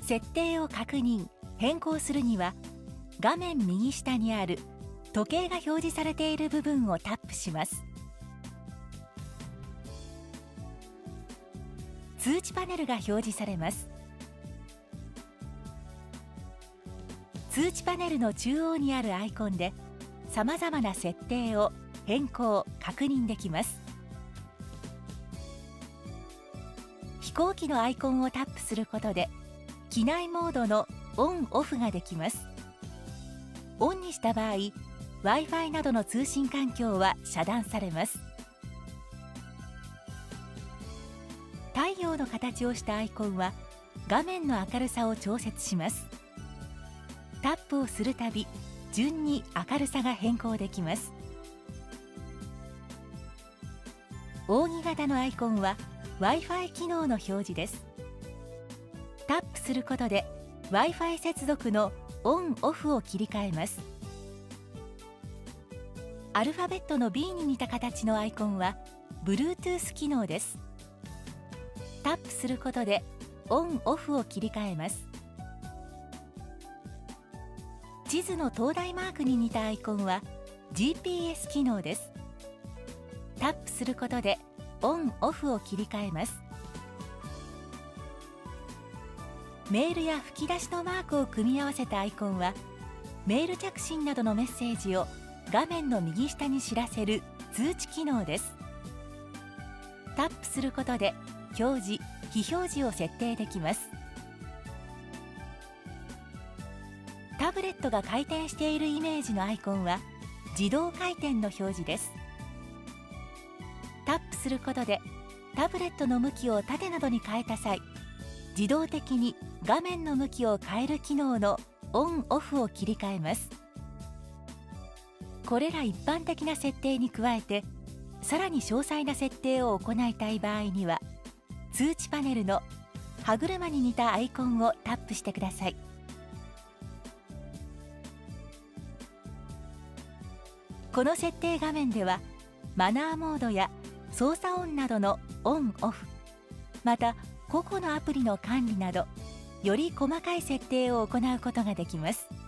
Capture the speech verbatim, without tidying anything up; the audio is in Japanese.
設定を確認・変更するには、画面右下にある時計が表示されている部分をタップします。通知パネルが表示されます。通知パネルの中央にあるアイコンで、さまざまな設定を変更・確認できます。飛行機のアイコンをタップすることで、機内モードのオン・オフができます。オンにした場合、Wi-Fi などの通信環境は遮断されます。太陽の形をしたアイコンは画面の明るさを調節します。タップをするたび、順に明るさが変更できます。扇形のアイコンは Wi-Fi 機能の表示です。タップすることで Wi-Fi 接続のオン・オフを切り替えます。アルファベットの ビー に似た形のアイコンは Bluetooth 機能です。タップすることでオン・オフを切り替えます。地図の灯台マークに似たアイコンは ジーピーエス 機能です。タップすることでオン・オフを切り替えます。メールや吹き出しのマークを組み合わせたアイコンは、メール着信などのメッセージを画面の右下に知らせる通知機能です。タップすることで表示・非表示を設定できます。タブレットが回転しているイメージのアイコンは自動回転の表示です。タップすることでタブレットの向きを縦などに変えた際、自動的に画面の向きを変える機能のオン・オフを切り替えます。これら一般的な設定に加えて、さらに詳細な設定を行いたい場合には、通知パネルの歯車に似たアイコンをタップしてください。この設定画面では、マナーモードや操作音などのオン・オフ、また個々のアプリの管理など、より細かい設定を行うことができます。